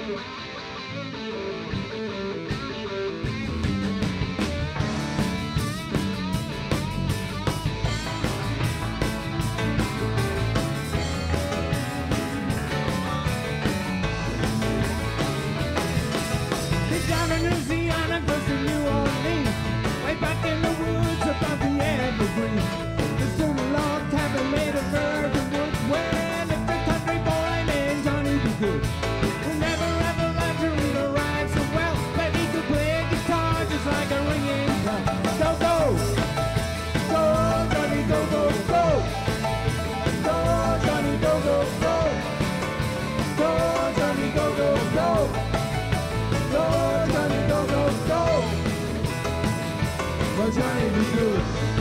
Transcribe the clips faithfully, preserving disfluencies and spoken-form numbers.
Johnny be good.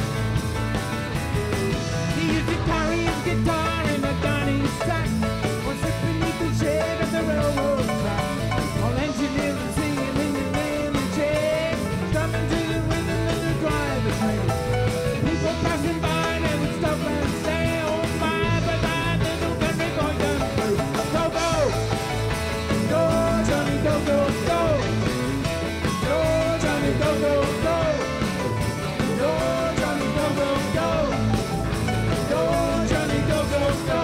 He used to carry his guitar in a gunny sack, or sit beneath the shade of the railroad track, while engineers were singing in the railway chain, strumming to the rhythm of the driver's train. People passing by, they would stop and say, oh my, but that little country boy done through. Go, go! Go, Johnny, go, go, go! Go, Johnny, go, go, go! Go, Johnny, go, go, go! Go, Johnny, go, go, go!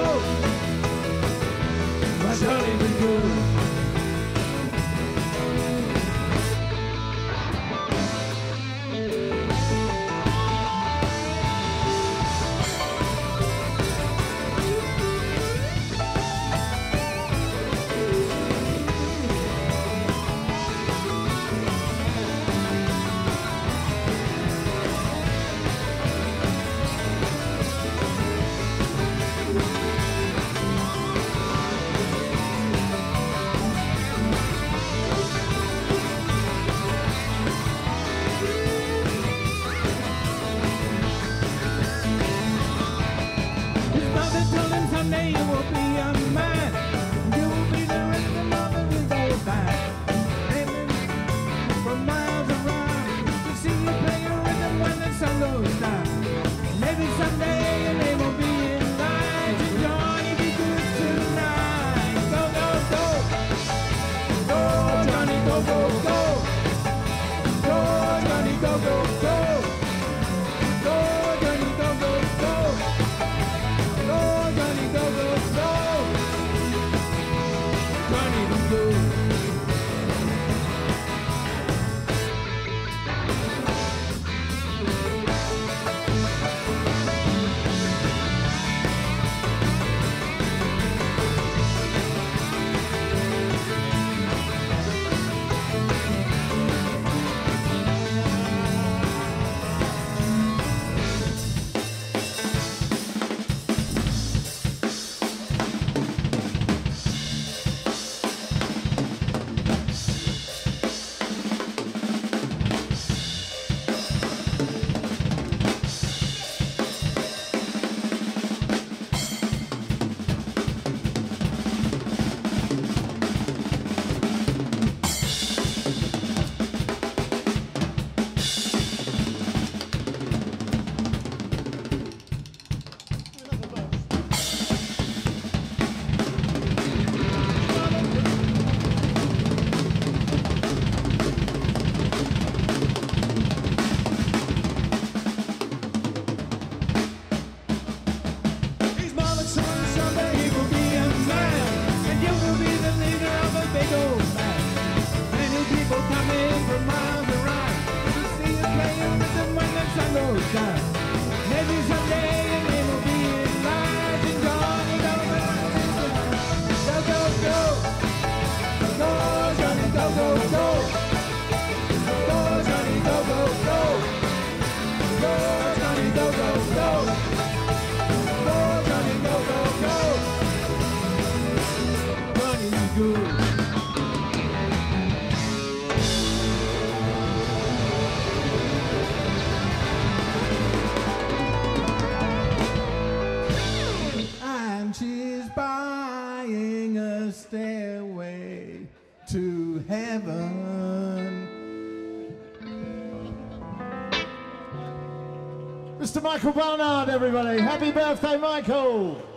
My Johnny be good. Someday you will be a man. You will be the rhythm of the big old band. Aiming from miles around to see you play your rhythm when the sun goes down. Maybe someday your name will be in line to Johnny be good tonight. Go, go, go. Go, Johnny, go, go, go. Go, Johnny, go, go, go. Go, Johnny, go, go, go. Go, Johnny, go, go, go! Johnny be good. Maybe someday your name will be in line and Johnny go, go, go, go, go, Johnny, go, go, go, go, Johnny, go, go, go, go, Johnny, go, go, go, go, Johnny, go, go, go, Johnny's good. She's buying a stairway to heaven. Mister Michael Barnard, everybody. Happy birthday, Michael.